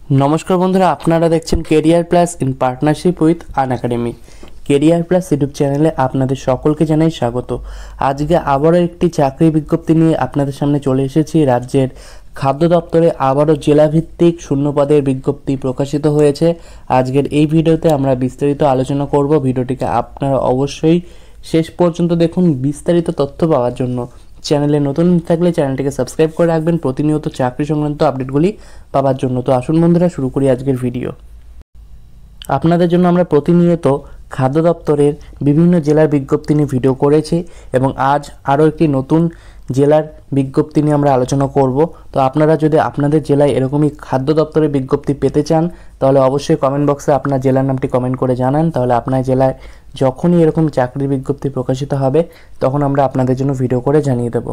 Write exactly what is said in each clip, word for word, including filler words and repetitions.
नमस्कार बंधुरा आपनारा देखছেন career plus in partnership with Unacademy. Career plus YouTube चैनेले आपनादेर सकलके जानाई स्वागत। आजके आबारो एकटी चाकरी विज्ञप्ति निये आपनादेर सामने चले एसेछि। राज्येर खाद्य दफ्तरे आबारो जेलाभित्तिक शून्य पदेर विज्ञप्ति प्रकाशित हयेछे। आजकेर एई भिडियोते आमरा विस्तारित आलोचना करब। भिडियोटिके आपनारा अवश्यई शेष पर्यन्त देखुन विस्तारित तथ्य पाওয়ার জন্য। चैनेले नतून থাকলে চ্যানেলটিকে সাবস্ক্রাইব করে রাখবেন প্রতিনিয়ত চাকরি সংক্রান্ত আপডেটগুলি পাওয়ার জন্য। তো আসুন বন্ধুরা শুরু করি আজকের ভিডিও। আপনাদের জন্য আমরা প্রতিনিয়ত খাদ্য দপ্তরের বিভিন্ন জেলার বিজ্ঞপ্তি নিয়ে ভিডিও করেছি এবং আজ আরও একটি নতুন জেলার বিজ্ঞপ্তি নিয়ে আমরা আলোচনা করব। তো আপনারা যদি আপনাদের জেলায় এরকমই খাদ্য দপ্তরের বিজ্ঞপ্তি পেতে চান তাহলে অবশ্যই কমেন্ট বক্সে আপনার জেলার নামটি কমেন্ট করে জানান। তাহলে আপনার জেলায় যখনই এরকম চাকরির বিজ্ঞপ্তি প্রকাশিত হবে তখন আমরা আপনাদের জন্য ভিডিও করে জানিয়ে দেব।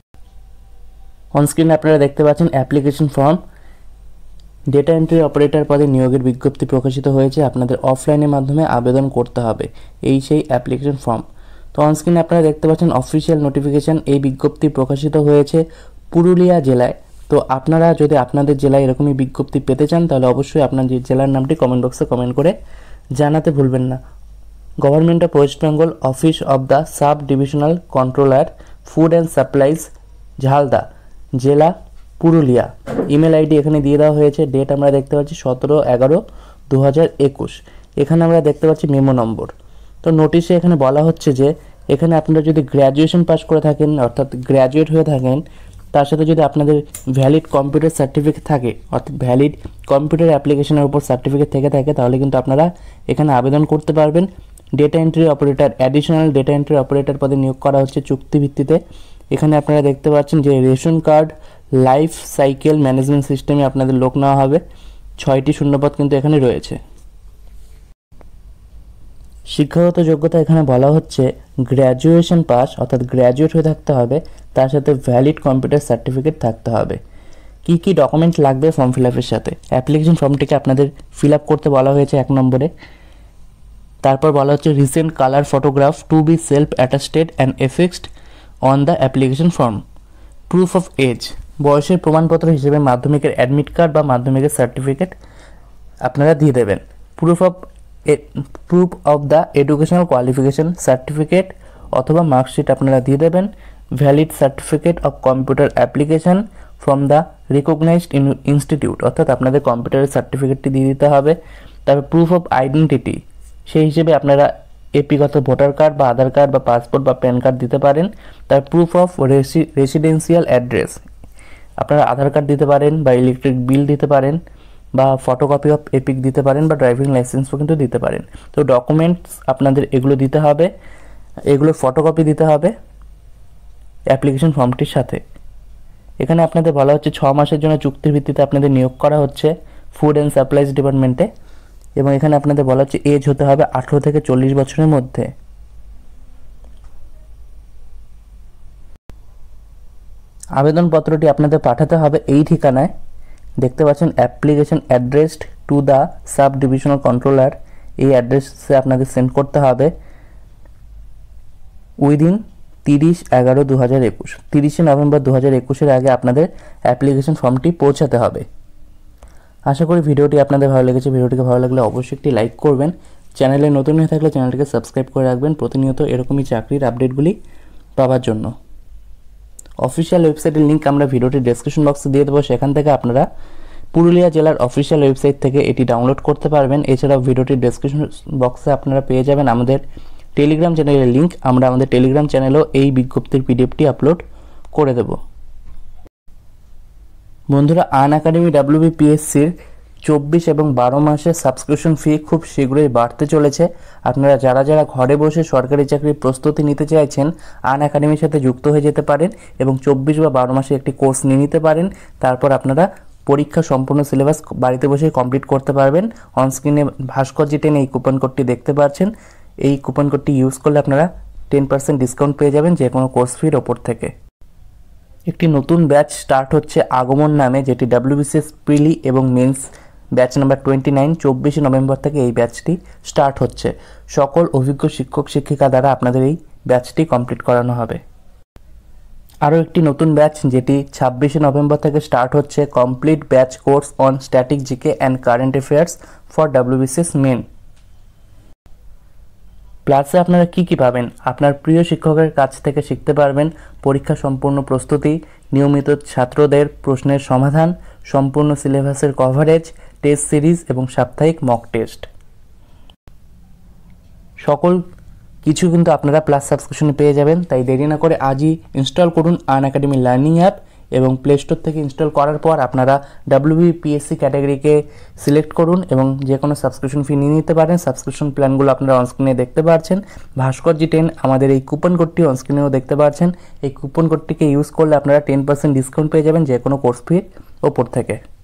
অন স্ক্রিনে আপনারা দেখতে পাচ্ছেন application form. Data entry operator পদে নিয়োগের বিজ্ঞপ্তি প্রকাশিত হয়েছে। আপনাদের অফলাইনের মাধ্যমে আবেদন করতে হবে, এই সেই অ্যাপ্লিকেশন ফর্ম। তো অন স্ক্রিনে আপনারা দেখতে পাচ্ছেন অফিসিয়াল নোটিফিকেশন। এই বিজ্ঞপ্তি প্রকাশিত হয়েছে পুরুলিয়া জেলায়। তো আপনারা যদি আপনাদের জেলায় এরকমই বিজ্ঞপ্তি পেতে চান তাহলে অবশ্যই আপনার যে জেলার নামটি কমেন্ট বক্সে কমেন্ট করে জানাতে ভুলবেন না। Government of West Bengal office of the sub divisional controller food and supplies Jhalda, জেলা পুরুলিয়া। ইমেল আইডি এখানে দিয়ে দেওয়া হয়েছে। ডেট আমরা দেখতে পাচ্ছি সতেরো এগারো দু হাজার একুশ। এখানে আমরা দেখতে পাচ্ছি মেমো নম্বর। তো নোটিশে এখানে বলা হচ্ছে যে এখানে আপনারা যদি গ্র্যাজুয়েশন পাস করে থাকেন অর্থাৎ গ্র্যাজুয়েট হয়ে থাকেন, তার সাথে যদি আপনাদের ভ্যালিড কম্পিউটার সার্টিফিকেট থাকে অর্থাৎ ভ্যালিড কম্পিউটার অ্যাপ্লিকেশনের উপর সার্টিফিকেট থেকে থাকে তাহলে কিন্তু আপনারা এখানে আবেদন করতে পারবেন। Data entry operator, additional data entry operator পদে নিয়োগ করা হচ্ছে চুক্তিভিত্তিতে। এখানে আপনারা দেখতে পাচ্ছেন যে ration card life cycle management সিস্টেমে আপনাদের লোক নেওয়া হবে। ছয়টি শূন্যপদ কিন্তু এখানে রয়েছে। শিক্ষাগত যোগ্যতা এখানে বলা হচ্ছে গ্র্যাজুয়েশন পাস অর্থাৎ গ্র্যাজুয়েট হয়ে থাকতে হবে, তার সাথে ভ্যালিড কম্পিউটার সার্টিফিকেট থাকতে হবে। কি কি ডকুমেন্ট লাগবে ফর্ম ফিল আপের সাথে? অ্যাপ্লিকেশন ফর্মটিকে আপনাদের ফিল আপ করতে বলা হয়েছে এক নম্বরে। তারপর বলা হচ্ছে recent colour photograph to be self attested and affixed on the application form. Proof of age, বয়সের প্রমাণপত্র হিসেবে মাধ্যমিকের অ্যাডমিট কার্ড বা মাধ্যমিকের সার্টিফিকেট আপনারা দিয়ে দেবেন। Proof of proof of the educational qualification certificate অথবা মার্কশিট আপনারা দিয়ে দেবেন। Valid certificate of computer application from the recognised institute অর্থাৎ আপনাদের কম্পিউটারের সার্টিফিকেটটি দিয়ে দিতে হবে। তারপর প্রুফ অফ আইডেন্টিটি, সেই হিসেবে আপনারা এপিগত ভোটার কার্ড বা আধার কার্ড বা পাসপোর্ট বা প্যান কার্ড দিতে পারেন। তার প্রুফ অফ রেসিডেন্সিয়াল অ্যাড্রেস, আপনারা আধার কার্ড দিতে পারেন বা ইলেকট্রিক বিল দিতে পারেন বা ফটোকপি অফ এপিক দিতে পারেন বা ড্রাইভিং লাইসেন্সও কিন্তু দিতে পারেন। তো ডকুমেন্টস আপনাদের এগুলো দিতে হবে, এগুলো ফটোকপি দিতে হবে অ্যাপ্লিকেশন ফর্মটির সাথে। এখানে আপনাদের বলা হচ্ছে ছ মাসের জন্য চুক্তির ভিত্তিতে আপনাদের নিয়োগ করা হচ্ছে ফুড অ্যান্ড সাপ্লাইজ ডিপার্টমেন্টে এবং এখানে আপনাদের বলা হচ্ছে এজ হতে হবে আঠেরো থেকে চল্লিশ বছরের মধ্যে। আবেদনপত্রটি আপনাদের পাঠাতে হবে এই ঠিকানায়, দেখতে পাচ্ছেন application addressed to the sub divisional controller. এই অ্যাড্রেসে আপনাদের সেন্ড করতে হবে উইদিন তিরিশ এগারো দু হাজার একুশ তিরিশে নভেম্বর দু হাজার একুশের আগে আপনাদের অ্যাপ্লিকেশন ফর্মটি পৌঁছাতে হবে। আশা করি ভিডিওটি আপনাদের ভালো লেগেছে। ভিডিওটিকে ভালো লাগলে অবশ্যই একটি লাইক করবেন। চ্যানেলে নতুন হয়ে থাকলে চ্যানেলটিকে সাবস্ক্রাইব করে রাখবেন প্রতিনিয়ত এরকমই চাকরির আপডেটগুলি পাওয়ার জন্য। অফিসিয়াল ওয়েবসাইটের লিঙ্ক আমরা ভিডিওটির ডেসক্রিপশন বক্সে দিয়ে দেবো, সেখান থেকে আপনারা পুরুলিয়া জেলার অফিসিয়াল ওয়েবসাইট থেকে এটি ডাউনলোড করতে পারবেন। এছাড়াও ভিডিওটির ডেসক্রিপশন বক্সে আপনারা পেয়ে যাবেন আমাদের টেলিগ্রাম চ্যানেলের লিঙ্ক। আমরা আমাদের টেলিগ্রাম চ্যানেলেও এই বিজ্ঞপ্তির পিডিএফটি আপলোড করে দেব। বন্ধুরা, আনএকাডেমি ডাব্লিউবিপিএসসির চব্বিশ এবং বারো মাসের সাবস্ক্রিপশন ফি খুব শীঘ্রই বাড়তে চলেছে। আপনারা যারা যারা ঘরে বসে সরকারি চাকরির প্রস্তুতি নিতে চাইছেন আনএকাডেমির সাথে যুক্ত হয়ে যেতে পারেন এবং চব্বিশ বা বারো মাসে একটি কোর্স নিয়ে নিতে পারেন। তারপর আপনারা পরীক্ষা সম্পূর্ণ সিলেবাস বাড়িতে বসে কমপ্লিট করতে পারবেন। অনস্ক্রিনে ভাস্কর্য টেন এই কুপন কোডটি দেখতে পাচ্ছেন। এই কুপন কোডটি ইউজ করলে আপনারা টেন পার্সেন্ট ডিসকাউন্ট পেয়ে যাবেন যে কোনো কোর্স ফির ওপর থেকে। একটি নতুন ব্যাচ স্টার্ট হচ্ছে আগমন নামে, যেটি ডাব্লিউবিসিএস প্রিলি এবং mains batch number twenty nine চব্বিশে নভেম্বর থেকে এই ব্যাচটি স্টার্ট হচ্ছে। সকল অভিজ্ঞ শিক্ষক শিক্ষিকা দ্বারা আপনাদের এই ব্যাচটি কমপ্লিট করানো হবে। আরও একটি নতুন ব্যাচ যেটি ছাব্বিশে নভেম্বর থেকে স্টার্ট হচ্ছে, complete batch course on static GK and current affairs for WBCS main. ক্লাসে আপনারা কি কি পাবেন? আপনার প্রিয় শিক্ষকের কাছ থেকে শিখতে পারবেন পরীক্ষা সম্পূর্ণ প্রস্তুতি, নিয়মিত ছাত্রদের প্রশ্নের সমাধান, সম্পূর্ণ সিলেবাসের কভারেজ, টেস্ট সিরিজ এবং সাপ্তাহিক মক টেস্ট। সকল কিছু কিন্তু আপনারা প্লাস সাবস্ক্রিপশনে পেয়ে যাবেন, তাই দেরি না করে আজই ইনস্টল করুন আর্ন একাডেমি লার্নিং অ্যাপ এবং প্লে স্টোর থেকে ইনস্টল করার পর আপনারা ডাব্লিউবিপিএসসি ক্যাটাগরিকে সিলেক্ট করুন এবং যে কোনো সাবস্ক্রিপশন ফি নিয়ে নিতে পারেন। সাবস্ক্রিপশন প্ল্যানগুলো আপনারা অনস্ক্রিনে দেখতে পাচ্ছেন। ভাস্করজি টেন আমাদের এই কুপন কোডটি অনস্ক্রিনেও দেখতে পাচ্ছেন। এই কুপন কোডটিকে ইউজ করলে আপনারা টেন পার্সেন্ট ডিসকাউন্ট পেয়ে যাবেন যে কোনো কোর্স ফির ওপর থেকে।